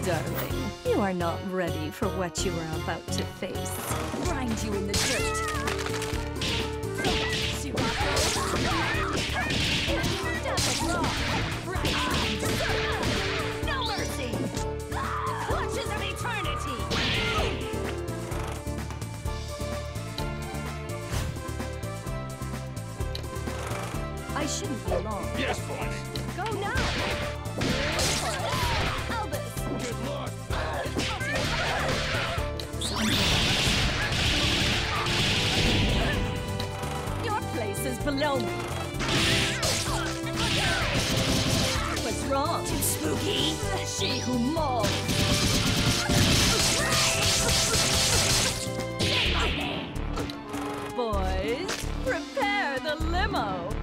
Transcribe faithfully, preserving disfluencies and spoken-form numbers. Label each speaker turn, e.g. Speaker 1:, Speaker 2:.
Speaker 1: darling. You are not ready for what you are about to face. Grind you in the dirt. No mercy! Clutches of eternity! I shouldn't be long.
Speaker 2: Yes, boss.
Speaker 1: Go now! Albus!
Speaker 2: Good luck.
Speaker 1: Your place is below me. What's wrong? Too spooky. She who mauls. Boys, prepare the limo.